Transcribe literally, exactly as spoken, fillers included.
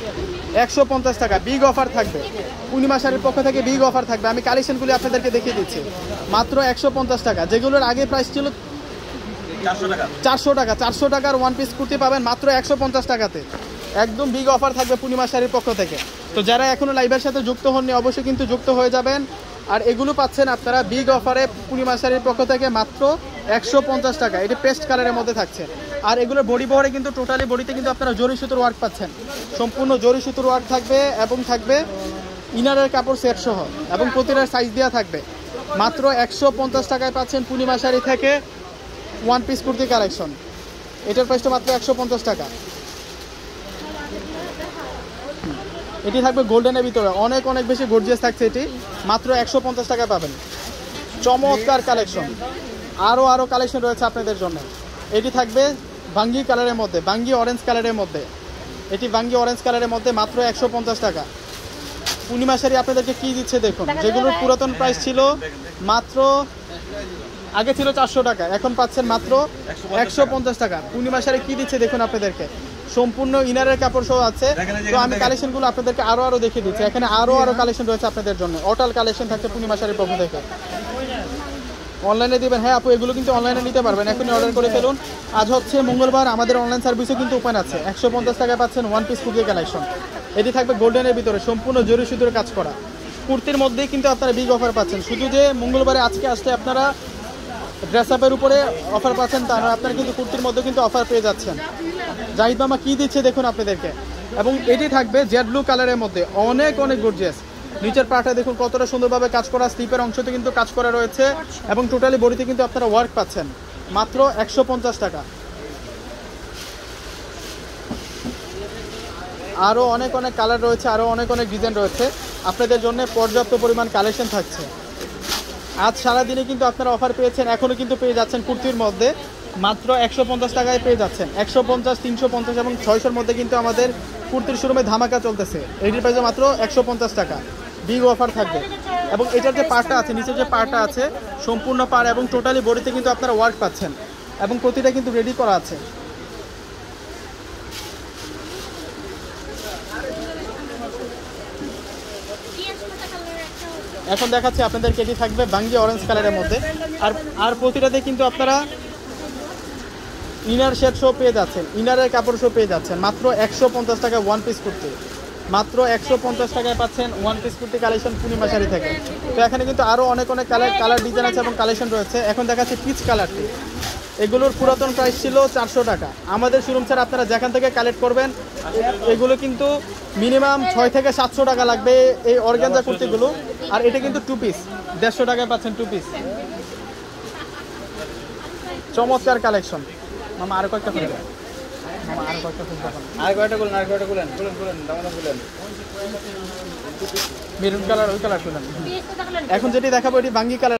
একশো পঞ্চাশ টাকা বিগ অফার থাকবে। পূর্ণিমা শাড়ির পক্ষ থেকে বিগ অফার থাকবে। আমি কালেকশনগুলি আপনাদেরকে দেখিয়ে দিচ্ছি। মাত্র একশো পঞ্চাশ টাকা, যেগুলোর আগে প্রাইস ছিল চারশো টাকা। চারশো টাকার ওয়ান পিস কুর্তি পাবেন মাত্র একশো পঞ্চাশ টাকাতে। একদম বিগ অফার থাকবে পূর্ণিমা শাড়ির পক্ষ থেকে। তো যারা এখনও লাইভের সাথে যুক্ত হননি অবশ্যই কিন্তু যুক্ত হয়ে যাবেন। আর এগুলো পাচ্ছেন আপনারা বিগ অফারে পূর্ণিমা শাড়ির পক্ষ থেকে মাত্র একশো পঞ্চাশ টাকা। এটি পেস্ট কালারের মধ্যে থাকছে। আর এগুলোর বডি বহরে কিন্তু টোটালি বডিতে কিন্তু আপনারা জরি সুতোর ওয়ার্ক পাচ্ছেন, সম্পূর্ণ জরি সুতোর ওয়ার্ক থাকবে এবং থাকবে ইনারের কাপড় সেট সহ এবং প্রতিটার সাইজ দেওয়া থাকবে। মাত্র একশো পঞ্চাশ টাকায় পাচ্ছেন পূর্ণিমা শাড়ি থেকে ওয়ান পিস কুর্তি কালেকশন। এটার প্রাইসটা মাত্র একশো পঞ্চাশ টাকা। এটি থাকবে গোল্ডেনের ভিতরে, অনেক অনেক বেশি গর্জিয়াস থাকছে। এটি মাত্র একশো পঞ্চাশ টাকায় পাবেন। চমৎকার কালেকশন, আরও আরও কালেকশন রয়েছে আপনাদের জন্য। এটি থাকবে বাঙ্গি কালারের মধ্যে, বাঙ্গি অরেঞ্জ কালারের মধ্যে। এটি বাঙ্গি অরেঞ্জ কালারের মধ্যে মাত্র একশো পঞ্চাশ টাকা। পূর্ণিমা শাড়ি আপনাদেরকে কী দিচ্ছে দেখুন, যেগুলোর পুরাতন প্রাইস ছিল মাত্র আগে ছিল চারশো টাকা, এখন পাচ্ছেন মাত্র একশো পঞ্চাশ টাকা। পূর্ণিমা শাড়ি কী দিচ্ছে দেখুন আপনাদেরকে, সম্পূর্ণ ইনারের কাপড় সহ আছে। তো আমি কালেকশনগুলো আপনাদেরকে আরও আরও দেখিয়ে দিচ্ছি। এখানে আরও আরও কালেকশন রয়েছে আপনাদের জন্য, অটাল কালেকশন থাকছে পূর্ণিমা শাড়ির পক্ষ থেকে। অনলাইনে দিবেন, হ্যাঁ আপু এগুলো কিন্তু অনলাইনে নিতে পারবেন, এখনই অর্ডার করে ফেলুন। আজ হচ্ছে মঙ্গলবার, আমাদের অনলাইন সার্ভিসও কিন্তু ওপেন আছে। একশো পঞ্চাশ টাকায় পাচ্ছেন ওয়ান পিস কুর্তি কালেকশন। এটি থাকবে গোল্ডেনের ভিতরে, সম্পূর্ণ জরি সুতোর কাজ করা। কুর্তির মধ্যেই কিন্তু আপনারা বিগ অফার পাচ্ছেন। শুধু যে মঙ্গলবারে আজকে আসলে আপনারা ড্রেস আপের উপরে অফার পাচ্ছেন তা নয়, আপনারা কিন্তু কুর্তির মধ্যে কিন্তু অফার পেয়ে যাচ্ছেন। জাহিদ মামা কী দিচ্ছে দেখুন আপনাদেরকে। এবং এটি থাকবে জেড ব্লু কালারের মধ্যে, অনেক অনেক গর্জিয়াস। নিচের পাটা দেখুন কতটা সুন্দরভাবে কাজ করা, স্লিপের অংশতে কিন্তু কাজ করা রয়েছে এবং টোটালি বডিতে কিন্তু আপনারা ওয়ার্ক পাচ্ছেন মাত্র একশো পঞ্চাশ টাকা। আরও অনেক অনেক কালার রয়েছে, আরও অনেক অনেক ডিজাইন রয়েছে। আপনাদের জন্য পর্যাপ্ত পরিমাণ কালেকশন থাকছে। আজ সারাদিনে কিন্তু আপনারা অফার পেয়েছেন, এখনও কিন্তু পেয়ে যাচ্ছেন কুর্তির মধ্যে মাত্র একশো পঞ্চাশ টাকায় পেয়ে যাচ্ছেন। একশো পঞ্চাশ, তিনশো পঞ্চাশ এবং ছয়শোর মধ্যে কিন্তু আমাদের কুর্তির শোরুমে ধামাকা চলতেছে। এটির প্রাইসে মাত্র একশো পঞ্চাশ টাকা, বিগ অফার থাকবে। এবং এটার যে পার্টটা আছে, নিচের যে পার্টটা আছে সম্পূর্ণ পাড় এবং টোটালি বডিতে কিন্তু আপনারা ওয়ার্ক পাচ্ছেন এবং প্রতিটা কিন্তু রেডি করা আছে। এখন দেখাচ্ছি আপনাদেরকে, এটি থাকবে বাঙ্গি অরেঞ্জ কালারের মধ্যে। আর আর প্রতিটাতে কিন্তু আপনারা ইনার শেড শো পেয়ে যাচ্ছেন, ইনারের কাপড় শো পেয়ে যাচ্ছেন মাত্র একশো পঞ্চাশ টাকায় ওয়ান পিস কুর্তি। মাত্র একশো পঞ্চাশ টাকায় পাচ্ছেন one piece kurti collection Purnima sari থেকে। তো এখানে কিন্তু আরও অনেক অনেক কালার কালার ডিজাইন আছে এবং কালেকশন রয়েছে। এখন দেখাচ্ছি পিচ কালারটি। এগুলোর পুরাতন প্রাইস ছিল চারশো টাকা। আমাদের শোরুম ছাড়া আপনারা যেখান থেকে কালেক্ট করবেন এগুলো কিন্তু মিনিমাম ছয় থেকে সাতশো টাকা লাগবে এই অর্গানজা কুর্তিগুলো। আর এটা কিন্তু টু পিস, দেড়শো টাকায় পাচ্ছেন টু পিস। চমৎকার কালেকশন। মামা আরো কয়েকটা খুলে দেন, মামা আরো কয়েকটা খুলে দেন, আর কয়েকটা খুলেন, আর কয়েকটা খুলেন, খুলেন খুলেন দামটা খুলেন। মেরুন কালার, ওই কালার খুলেন। এখন যেটি দেখাবো এটি বাঙ্গি কালার।